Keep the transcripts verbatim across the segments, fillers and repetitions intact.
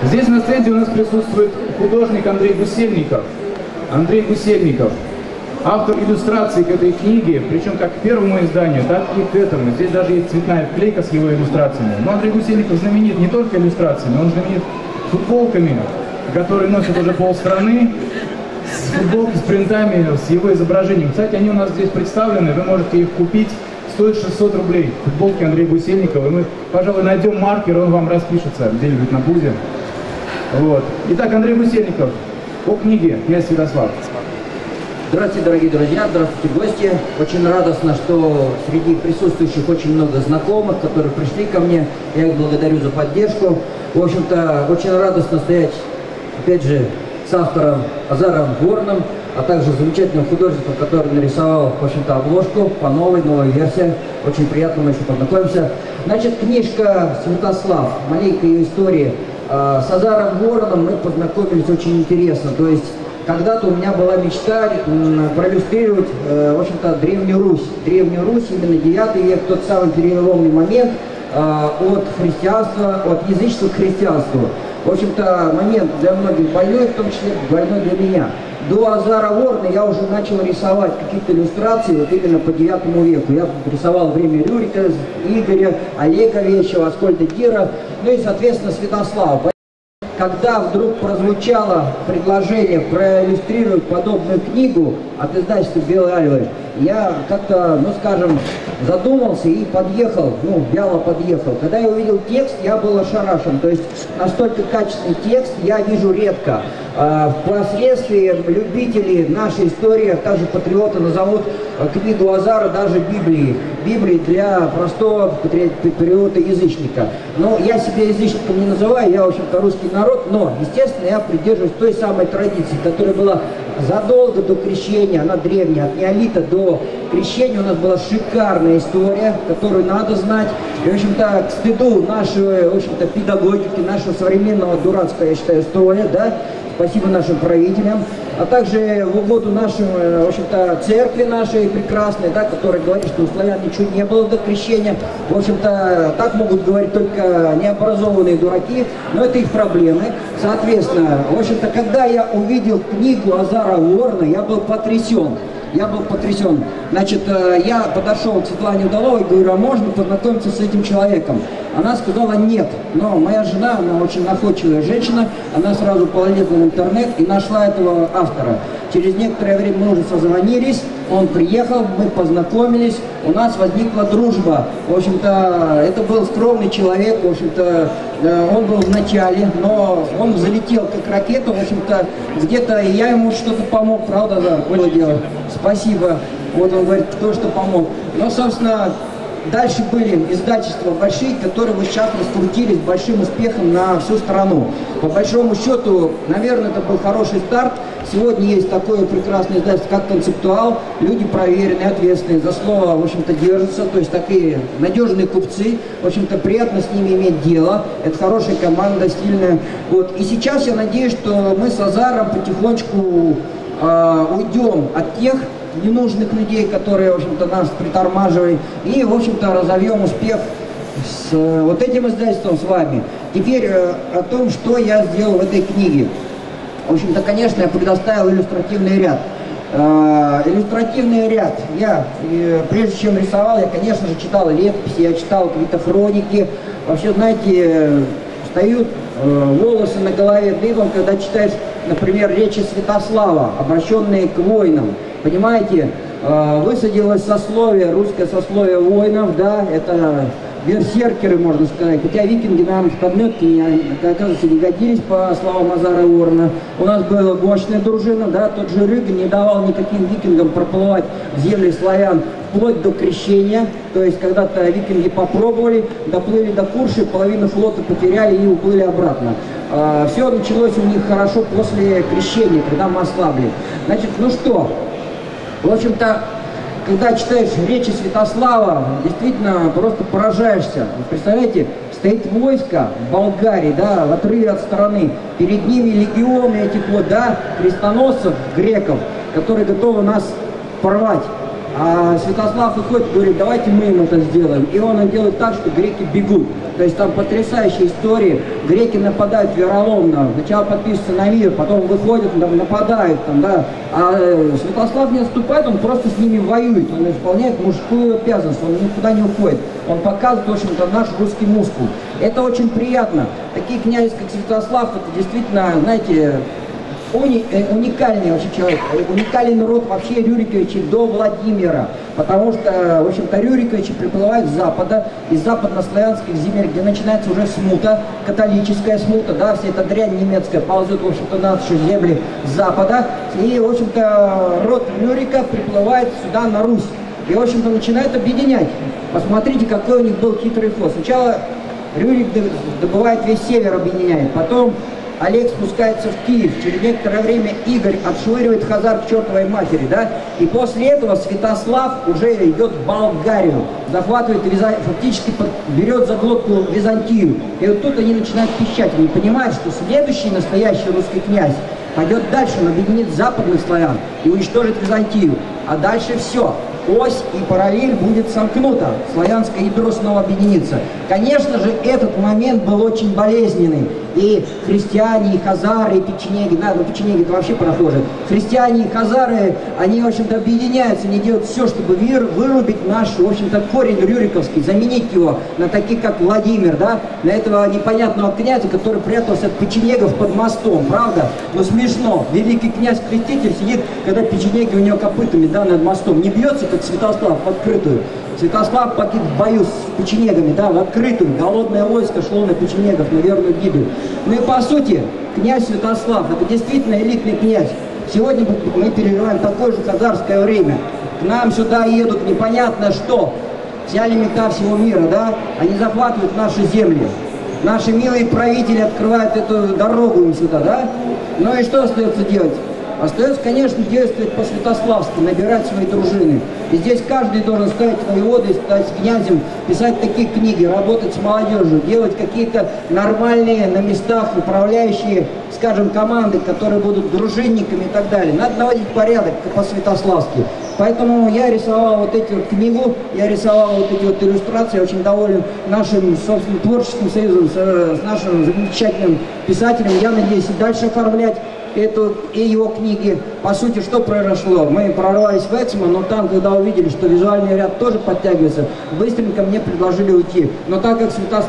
Здесь на стенде у нас присутствует художник Андрей Гусельников. Андрей Гусельников, автор иллюстраций к этой книге, причем как к первому изданию, так и к этому. Здесь даже есть цветная вклейка с его иллюстрациями. Но Андрей Гусельников знаменит не только иллюстрациями, он знаменит футболками, которые носят уже полстраны, с футболки с принтами, с его изображением. Кстати, они у нас здесь представлены, вы можете их купить, стоит шестьсот рублей. Футболки Андрея Гусельникова. И мы, пожалуй, найдем маркер, он вам распишется где-нибудь на бузе. Вот. Итак, Андрей Гусельников о книге «Князь Святослав». Здравствуйте, дорогие друзья, здравствуйте, гости. Очень радостно, что среди присутствующих очень много знакомых, которые пришли ко мне. Я их благодарю за поддержку. В общем-то, очень радостно стоять, опять же, с автором Азаром Вороном, а также замечательным художником, который нарисовал, в общем-то, обложку по новой, новой версии. Очень приятно, мы еще познакомимся. Значит, книжка «Святослав», маленькая ее история. С Азаром Вороном мы познакомились очень интересно. То есть, когда-то у меня была мечта проиллюстрировать, в общем-то, Древнюю Русь. Древнюю Русь, именно девятый век, тот самый переломный момент от христианства, от язычества к христианству. В общем-то, момент для многих больной, в том числе больной для меня. До Азара Ворона я уже начал рисовать какие-то иллюстрации вот именно по девятому веку. Я рисовал время Рюрика, Игоря, Олега Вещева, Аскольда Гира, ну и, соответственно, Святослава. Когда вдруг прозвучало предложение проиллюстрировать подобную книгу от издательства «Белые альвы», я как-то, ну скажем, задумался и подъехал, ну, вяло подъехал. Когда я увидел текст, я был ошарашен. То есть настолько качественный текст я вижу редко. Впоследствии любители нашей истории, а также патриоты назовут книгу Азара даже Библией. Библией для простого патриота-язычника. Но я себя язычником не называю, я, в общем-то, русский народ, но, естественно, я придерживаюсь той самой традиции, которая была задолго до крещения, она древняя, от неолита до крещения у нас была шикарная история, которую надо знать. И, в общем-то, к стыду нашей, в общем-то, педагогики, нашего современного дурацкого, я считаю, история, да, спасибо нашим правителям, а также в угоду нашей, в общем-то, церкви нашей прекрасной, да, которая говорит, что у славян ничего не было до крещения. В общем-то, так могут говорить только необразованные дураки, но это их проблемы. Соответственно, в общем-то, когда я увидел книгу Азара Ворона, я был потрясен. Я был потрясен. Значит, я подошел к Светлане Удаловой и говорю, а можно познакомиться с этим человеком? Она сказала нет. Но моя жена, она очень находчивая женщина, она сразу полезла в интернет и нашла этого автора. Через некоторое время мы уже созвонились, он приехал, мы познакомились, у нас возникла дружба. В общем-то, это был скромный человек, в общем-то, он был в начале, но он залетел как ракета, в общем-то, где-то я ему что-то помог, правда, да, было дело. Спасибо. Вот он говорит, кто что помог. Но, собственно, дальше были издательства большие, которые вот сейчас раскрутились большим успехом на всю страну. По большому счету, наверное, это был хороший старт. Сегодня есть такое прекрасное издательство, как «Концептуал». Люди проверенные, ответственные, за слово, в общем-то, держатся. То есть такие надежные купцы. В общем-то, приятно с ними иметь дело. Это хорошая команда, стильная. Вот. И сейчас я надеюсь, что мы с Азаром потихонечку э, уйдем от тех ненужных людей, которые, в общем-то, нас притормаживают, и, в общем-то, разовьем успех с э, вот этим издательством, с вами. Теперь э, о том, что я сделал в этой книге. В общем-то, конечно, я предоставил иллюстративный ряд. Э, иллюстративный ряд я, э, прежде чем рисовал, я, конечно же, читал летописи, я читал какие-то хроники. Вообще, знаете, встают э, волосы на голове дыбом, когда читаешь, например, речи Святослава, обращенные к воинам. Понимаете, э, высадилось сословие, русское сословие воинов, да, это берсеркеры, можно сказать. Хотя викинги нам в подметке, оказывается, не годились, по словам Азара Ворона. У нас была мощная дружина, да, тот же Рюга не давал никаким викингам проплывать в земли славян вплоть до крещения. То есть, когда-то викинги попробовали, доплыли до Курши, половину флота потеряли и уплыли обратно. Э, все началось у них хорошо после крещения, когда мы ослабли. Значит, ну что, в общем-то, когда читаешь речи Святослава, действительно просто поражаешься. Представляете, стоит войско в Болгарии, да, в отрыве от страны. Перед ними легионы этих вот, да, крестоносцев, греков, которые готовы нас порвать. А Святослав выходит и говорит, давайте мы им это сделаем. И он делает так, что греки бегут. То есть там потрясающие истории. Греки нападают вероломно. Сначала подписываются на мир, потом выходят, там, нападают. Там, да. А Святослав не отступает, он просто с ними воюет. Он исполняет мужскую обязанность, он никуда не уходит. Он показывает, в общем-то, наш русский мускул. Это очень приятно. Такие князья, как Святослав, это действительно, знаете, Уни, уникальный вообще человек, уникальный род вообще Рюриковичей до Владимира, потому что, в общем-то, Рюриковичи приплывают с запада, из западнославянских земель, где начинается уже смута, католическая смута, да, вся эта дрянь немецкая ползет, в общем-то, на наши земли с запада, и, в общем-то, род Рюрика приплывает сюда, на Русь, и, в общем-то, начинает объединять. Посмотрите, какой у них был хитрый ход. Сначала Рюрик добывает весь север, объединяет, потом Олег спускается в Киев, через некоторое время Игорь отшвыривает хазар к чертовой матери, да, и после этого Святослав уже идет в Болгарию, захватывает, фактически берет за глотку Византию, и вот тут они начинают пищать, они понимают, что следующий настоящий русский князь пойдет дальше, он объединит западных славян и уничтожит Византию, а дальше все. Ось и параллель будет сомкнута, славянское ядро снова объединится. Конечно же, этот момент был очень болезненный. И христиане, и хазары, и печенеги, да, ну печенеги это вообще прохожие. Христиане и хазары, они, в общем-то, объединяются, они делают все, чтобы вир, вырубить наш, в общем-то, корень рюриковский, заменить его на таких, как Владимир, да, на этого непонятного князя, который прятался от печенегов под мостом, правда? Но смешно, великий князь-креститель сидит, когда печенеги у него копытами, да, над мостом, не бьется, как Святослав, в открытую. Святослав погиб в бою с печенегами, да, в открытую. Голодное войско шло на печенегов, на верную гибель. Ну и по сути, князь Святослав, это действительно элитный князь. Сегодня мы переживаем такое же хазарское время. К нам сюда едут непонятно что. Вся лимита всего мира, да, они захватывают наши земли. Наши милые правители открывают эту дорогу им сюда, да. Ну и что остается делать? Остается, конечно, действовать по-святославски, набирать свои дружины. И здесь каждый должен стать воеводой, стать князем, писать такие книги, работать с молодежью, делать какие-то нормальные на местах управляющие, скажем, команды, которые будут дружинниками и так далее. Надо наводить порядок по-святославски. Поэтому я рисовал вот эти вот книгу, я рисовал вот эти вот иллюстрации, я очень доволен нашим, собственно, творческим союзом, с, с нашим замечательным писателем. Я надеюсь и дальше оформлять эту и его книги. По сути, что произошло? Мы прорвались в Эксмо, но там, когда увидели, что визуальный ряд тоже подтягивается, быстренько мне предложили уйти. Но так как, Святост...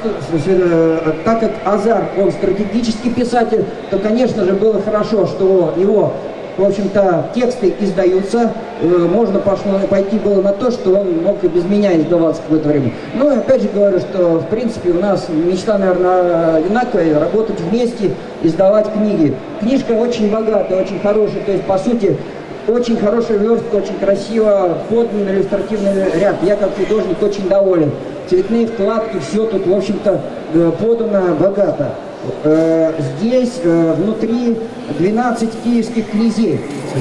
так как Азар, он стратегический писатель, то, конечно же, было хорошо, что его, в общем-то, тексты издаются. Можно пошло, пойти было на то, что он мог и без меня издаваться какое-то время. Ну и опять же говорю, что в принципе у нас мечта, наверное, одинаковая, работать вместе, издавать книги. Книжка очень богатая, очень хорошая, то есть по сути очень хорошая верстка, очень красиво подан иллюстративный ряд. Я как художник очень доволен. Цветные вкладки, все тут, в общем-то, подано богато. Здесь внутри двенадцать киевских князей.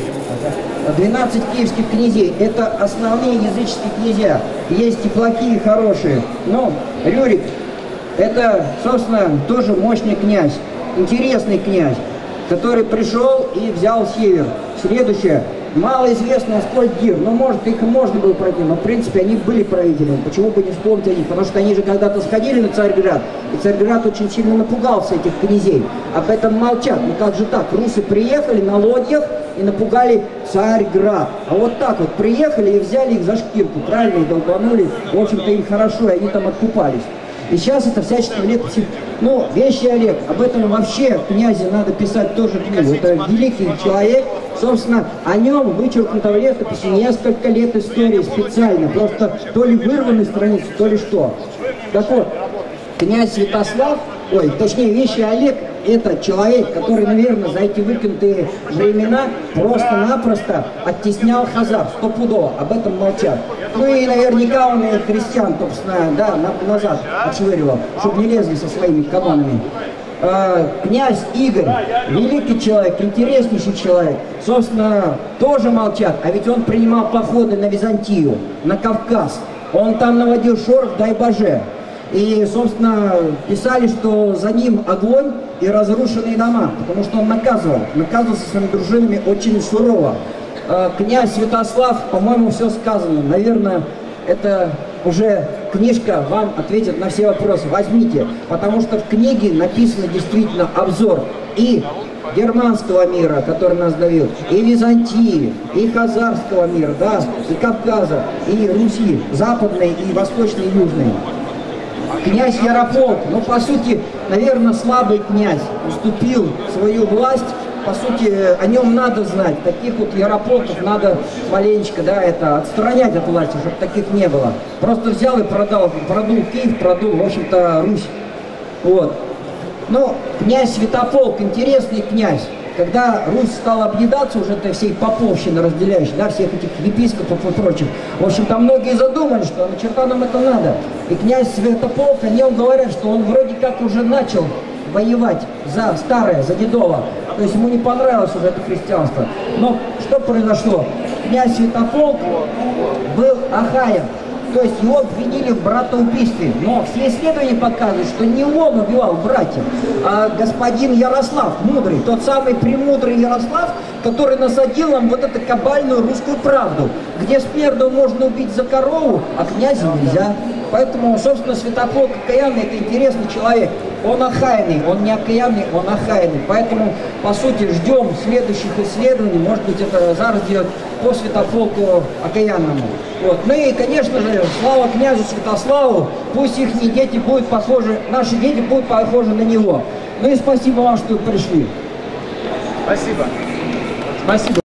двенадцать киевских князей. Это основные языческие князья. Есть и плохие, и хорошие. Но Рюрик, это, собственно, тоже мощный князь. Интересный князь, который пришел и взял север. Следующее. Малоизвестный Аскольд-Гир. Ну, может, их можно было пройти, но, в принципе, они были правителями. Почему бы не вспомнить о них? Потому что они же когда-то сходили на Царьград, и Царьград очень сильно напугался этих князей. Об этом молчат. Ну, как же так? Русы приехали на лодьях и напугали Царьград. А вот так вот приехали и взяли их за шкирку, правильно, и долбанули. В общем-то, им хорошо, и они там откупались. И сейчас это всячески в летописи. Ну, Вещий Олег, об этом вообще князе надо писать тоже книгу. Это великий человек, собственно, о нем вычеркнуто в летописи несколько лет истории специально. Просто то ли вырваны страницы, то ли что. Так вот, князь Святослав, ой, точнее, Вещий Олег, это человек, который, наверное, за эти выкинутые времена просто-напросто оттеснял хазар, стопудово, об этом молчат. Ну и наверняка он и христиан, собственно, да, назад отшвыривал, чтобы не лезли со своими канонами. А, князь Игорь, великий человек, интереснейший человек, собственно, тоже молчат, а ведь он принимал походы на Византию, на Кавказ, он там наводил шорох, дай боже. И, собственно, писали, что за ним огонь и разрушенные дома, потому что он наказывал, наказывал со своими дружинами очень сурово. э, князь Святослав, по-моему, все сказано. Наверное, это уже книжка вам ответит на все вопросы. Возьмите, потому что в книге написано действительно обзор и германского мира, который нас давил, и Византии, и хазарского мира, да, и Кавказа, и Руси, западной, и восточной, и южной. Князь Ярополк, ну, по сути, наверное, слабый князь, уступил свою власть. По сути, о нем надо знать. Таких вот Ярополков надо маленечко, да, это отстранять от власти, чтобы таких не было. Просто взял и продал, продул Киев, продул, в общем-то, Русь. Вот. Но князь Святополк, интересный князь. Когда Русь стала объедаться уже этой всей поповщины разделяющей, да, всех этих епископов и прочих, в общем-то, многие задумали, что на черта нам это надо. И князь Святополк, о нем говорят, что он вроде как уже начал воевать за старое, за Дедово. То есть ему не понравилось уже это христианство. Но что произошло? Князь Святополк был ахаем. То есть его обвинили в братоубийстве. Но все исследования показывают, что не он убивал братьев, а господин Ярослав, мудрый, тот самый премудрый Ярослав, который насадил нам вот эту кабальную русскую правду, где смерду можно убить за корову, а князя нельзя. Поэтому, собственно, Святополк окаянный — это интересный человек. Он ахайный, он не окаянный, он ахайный. Поэтому, по сути, ждем следующих исследований. Может быть, это зараз делать по Святополку окаянному. Вот. Ну и, конечно же, слава князю Святославу. Пусть их дети будут похожи, наши дети будут похожи на него. Ну и спасибо вам, что пришли. Спасибо. Спасибо.